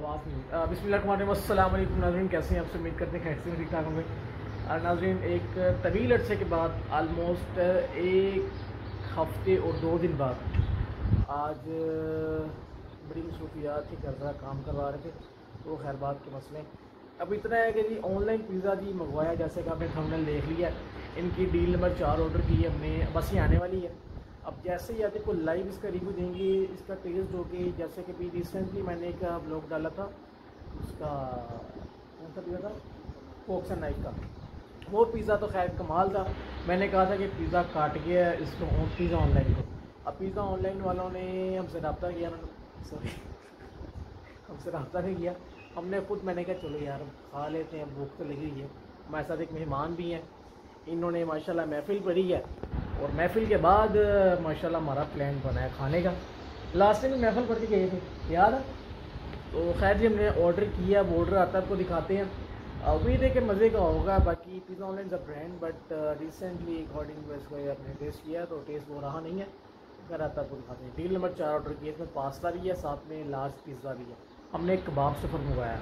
बिस्मिल्लाहिर्रहमानिर्रहीम। नाज़रीन कैसे हैं? आपसे उम्मीद करते हैं खैर से ठीक ठाक होंगे। नाज़रीन एक तवील अरसे के बाद आलमोस्ट एक हफ़्ते और 2 दिन बाद आज बड़ी मसरूफियात थी, घर का काम करवा रहे थे तो खैर बात के मसले अब इतना है कि जी ऑनलाइन पिज़्ज़ा जी मंगवाया, जैसे कि आपने थंबनेल देख लिया। इनकी डील नंबर 4 ऑर्डर की है हमने, बस ये आने वाली है। अब जैसे ही आते को लाइव इसका रिव्यू देंगे, इसका टेस्ट जो कि जैसे कि भी रिसेंटली मैंने एक ब्लॉग डाला था उसका कौन सा पिज़्ज़ा था, फोक्स एंड नाइफ का। वो पिज़्ज़ा तो खैर कमाल था। मैंने कहा था कि पिज़्ज़ा काट गया इसको पिज़्ज़ा ऑनलाइन को। अब पिज़्ज़ा ऑनलाइन वालों ने हमसे रब्ता किया, सॉरी हमसे रब्ता नहीं किया, हमने खुद, मैंने कहा चलो यार खा लेते हैं, भूख तो लगी है। हमारे साथ एक मेहमान भी हैं, इन्होंने माशाल्लाह महफिल पड़ी है और महफिल के बाद माशाल्लाह हमारा प्लान बना है खाने का। लास्ट टाइम महफिल पढ़ के गए थे, याद है? तो खैर जी हमने ऑर्डर किया, वो ऑर्डर आता है आपको दिखाते हैं। उम्मीद है कि मज़े का होगा। बाकी pizza online the brand, but recently according इसको आपने टेस्ट किया तो टेस्ट वो रहा नहीं है। अगर आता है आपको दिखाते हैं। डील नंबर 4 ऑर्डर किया, इसमें पास्ता भी है, साथ में लार्ज पिज़्ज़ा भी है। हमने एक कबाब सफ़र मंगवाया।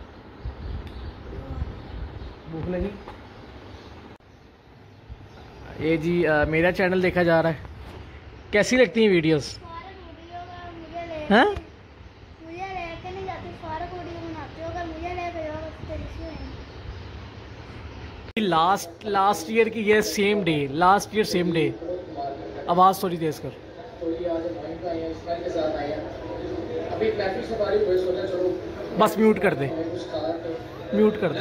भूख लगी ये जी मेरा चैनल देखा जा रहा है। कैसी लगती हैं वीडियोस? हाँ लास्ट ईयर की ये same day, last year same day. आवाज़ थोड़ी तेज कर। बस म्यूट कर दे, म्यूट कर दे।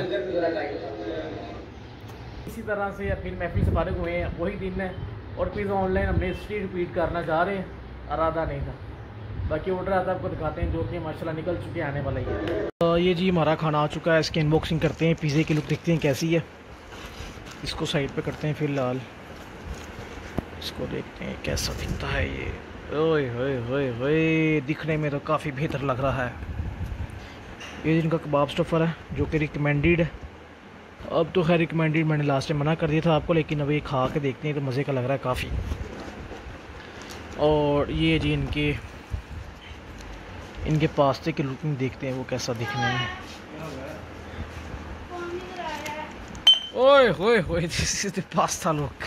इसी तरह से फिर महफिल से फारिग हुए हैं, वही दिन है। और पिज़्ज़ा ऑनलाइन हमने हिस्ट्री रिपीट करना चाह रहे हैं, इरादा नहीं था। बाकी ऑर्डर आता है आपको दिखाते हैं, जो कि माशाल्लाह निकल चुके आने वाला ही है। तो ये जी हमारा खाना आ चुका है, इसकी अनबॉक्सिंग करते हैं, पिज़्ज़े की लुक देखते हैं कैसी है। इसको साइड पे करते हैं फिलहाल, इसको देखते हैं कैसा दिखता है ये। ओए होए होए होए, दिखने में तो काफ़ी बेहतर लग रहा है। ये जिनका कबाब स्टफ़र है जो कि रिकमेंडेड है। अब तो खैर रिकमेंडेड मैंने लास्ट टाइम मना कर दिया था आपको, लेकिन अब ये खा के देखते हैं तो मज़े का लग रहा है काफ़ी। और ये जी इनके पास्ते की लुकिंग देखते हैं वो कैसा दिखने में। ओए होए होए, this is the pasta look.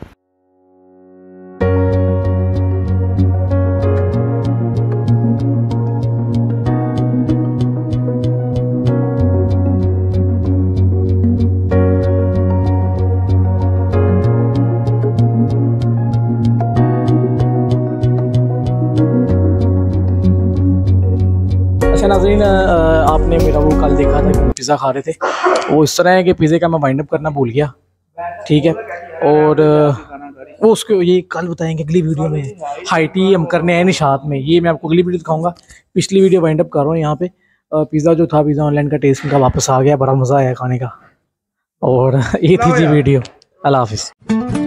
नाज़रीन आपने मेरा वो कल देखा था कि पिज़्ज़ा खा रहे थे, वो इस तरह है कि पिज़्ज़े का मैं वाइंड अप करना भूल गया, ठीक है। और वो उसको ये कल बताएंगे अगली वीडियो में। हाइटी हम करने हैं निशात में, ये मैं आपको अगली वीडियो दिखाऊंगा। पिछली वीडियो वाइंड अप कर रहा हूँ यहाँ पे। पिज़्ज़ा जो था, पिज़्ज़ा ऑनलाइन का टेस्ट इनका वापस आ गया, बड़ा मज़ा आया खाने का। और ये थी जी वीडियो। अल्लाह हाफिज़।